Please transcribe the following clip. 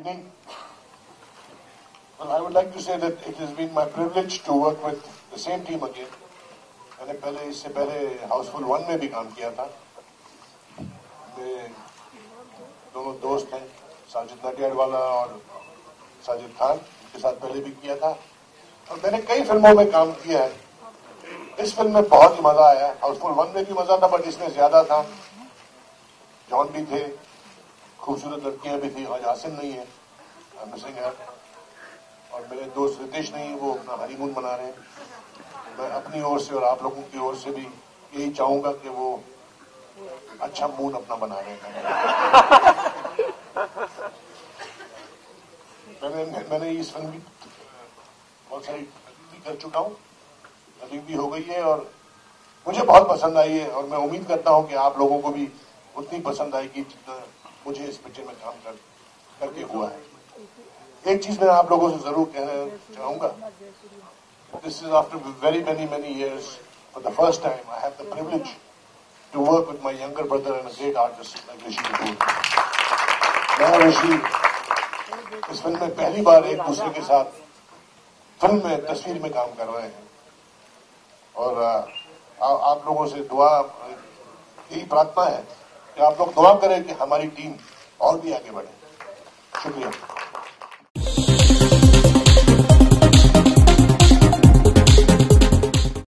evening. Well, I would like to say that it has been my privilege to work with the same team again. मैंने इससे पहले हाउसफुल 1 में भी काम किया था. मेरे दोनों दोस्त हैं, साजिद नडियाडवाला और साजिद खान, के साथ पहले भी किया था और मैंने कई फिल्मों में काम किया है. इस फिल्म में बहुत ही मजा आया. हाउसफुल 1 में भी मजा था, बट इसमें ज्यादा था. जॉन भी थे, खूबसूरत लड़कियां भी थी. आज आसिम नहीं है, मिसिंग है, और मेरे दोस्त रितेश नहीं, वो अपना हनीमून मना रहे हैं. मैं अपनी ओर से और आप लोगों की ओर से भी यही चाहूंगा कि वो अच्छा मूड अपना बना रहे हैं. मैंने इस फिल्म की बहुत सारी कर चुका हूं, अभी भी हो गई है और मुझे बहुत पसंद आई है और मैं उम्मीद करता हूं कि आप लोगों को भी उतनी पसंद आएगी जितना मुझे इस पिक्चर में काम करके हुआ है. एक चीज मैं आप लोगों से जरूर कहना चाहूंगा. This is after very many years. For the first time, I have the privilege to work with my younger brother and a great artist like Rishi Kapoor. मैं और ऋषि इस फिल्म में पहली बार एक दूसरे के साथ फिल्म में तस्वीर में काम कर रहे हैं और आप लोगों से दुआ, यही प्रार्थना है कि आप लोग दुआ करें कि हमारी टीम और भी आगे बढ़े. शुक्रिया.